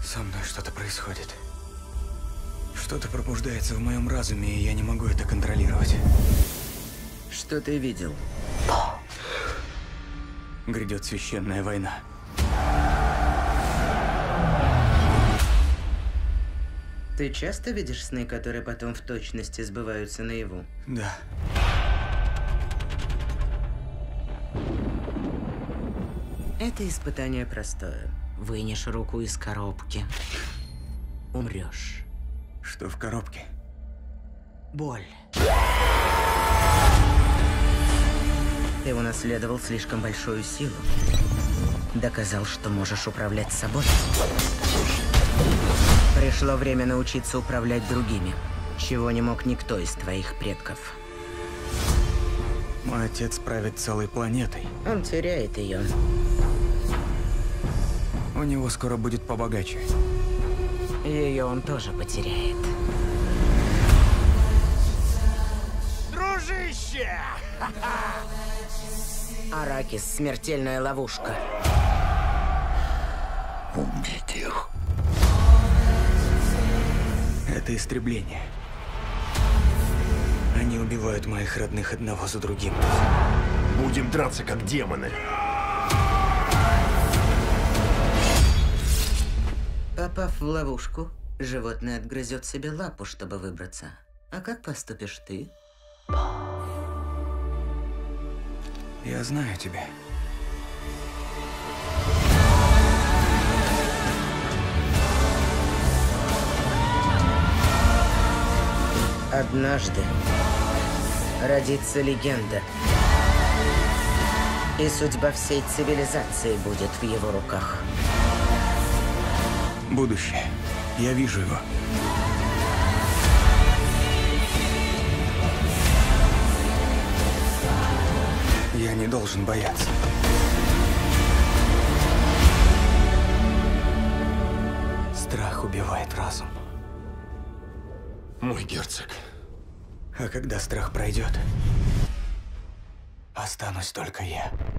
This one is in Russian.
Со мной что-то происходит. Что-то пробуждается в моем разуме, и я не могу это контролировать. Что ты видел? Грядет священная война. Ты часто видишь сны, которые потом в точности сбываются наяву? Да. Это испытание простое. Вынешь руку из коробки. Умрешь. Что в коробке? Боль. Ты унаследовал слишком большую силу. Доказал, что можешь управлять собой. Пришло время научиться управлять другими, чего не мог никто из твоих предков. Мой отец правит целой планетой. Он теряет ее. У него скоро будет побогаче. Ее он тоже потеряет. Дружище! Аракис — смертельная ловушка. Убить их. Это истребление. Они убивают моих родных одного за другим. Будем драться как демоны. Попав в ловушку, животное отгрызет себе лапу, чтобы выбраться. А как поступишь ты? Я знаю тебя. Однажды родится легенда. И судьба всей цивилизации будет в его руках. Будущее. Я вижу его. Я не должен бояться. Страх убивает разум. Мой герцог. А когда страх пройдет, останусь только я.